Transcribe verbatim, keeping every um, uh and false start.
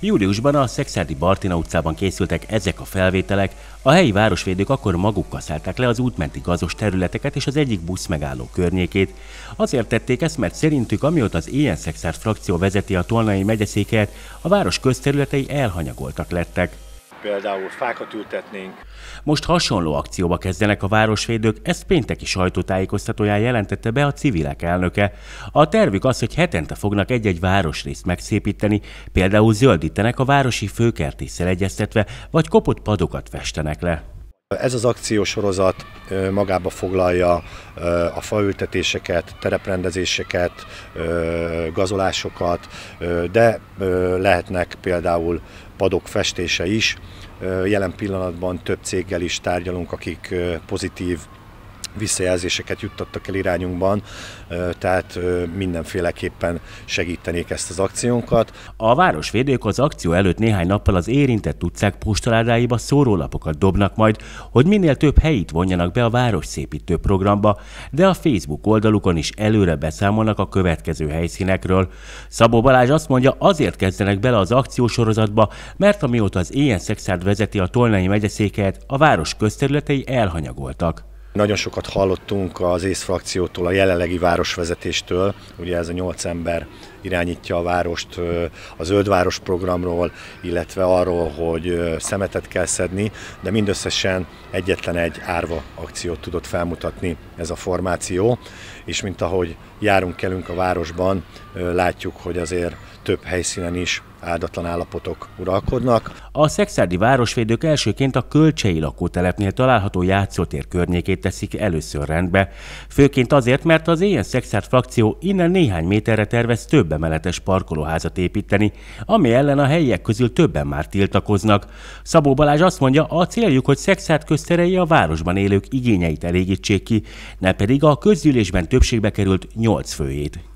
Júliusban a Szekszárdi Bartina utcában készültek ezek a felvételek, a helyi városvédők akkor magukkal szállták le az útmenti gazos területeket és az egyik buszmegálló környékét. Azért tették ezt, mert szerintük, amióta az Éhenszekszárd frakció vezeti a Tolnai megyeszékhelyet, a város közterületei elhanyagoltak lettek. Például fákat ültetnénk. Most hasonló akcióba kezdenek a városvédők, ezt pénteki sajtótájékoztatóján jelentette be a civilek elnöke. A tervük az, hogy hetente fognak egy-egy városrészt megszépíteni, például zöldítenek a városi főkertésszel egyeztetve, vagy kopott padokat festenek le. Ez az akciósorozat magába foglalja a faültetéseket, tereprendezéseket, gazolásokat, de lehetnek például padok festése is. Jelen pillanatban több céggel is tárgyalunk, akik pozitív visszajelzéseket juttattak el irányunkban, tehát mindenféleképpen segítenék ezt az akciónkat. A városvédők az akció előtt néhány nappal az érintett utcák postaládáiba szórólapokat dobnak majd, hogy minél több helyit vonjanak be a városszépítő programba, de a Facebook oldalukon is előre beszámolnak a következő helyszínekről. Szabó Balázs azt mondja, azért kezdenek bele az akciósorozatba, mert amióta az Éhenszekszárd vezeti a Tolnai megyeszékhelyet, a város közterületei elhanyagoltak. Nagyon sokat hallottunk az ÉSZ frakciótól, a jelenlegi városvezetéstől, ugye ez a nyolc ember irányítja a várost, a Zöld Város programról, illetve arról, hogy szemetet kell szedni, de mindösszesen egyetlen egy árva akciót tudott felmutatni ez a formáció, és mint ahogy járunk, kelünk a városban, látjuk, hogy azért több helyszínen is áldatlan állapotok uralkodnak. A szekszárdi városvédők elsőként a Kölcsei lakótelepnél található játszótér környékét teszik először rendbe. Főként azért, mert az Éhenszekszárd frakció innen néhány méterre tervez több emeletes parkolóházat építeni, ami ellen a helyiek közül többen már tiltakoznak. Szabó Balázs azt mondja, a céljuk, hogy Szekszárd közterei a városban élők igényeit elégítsék ki, ne pedig a közgyűlésben többségbe került nyolc főjét.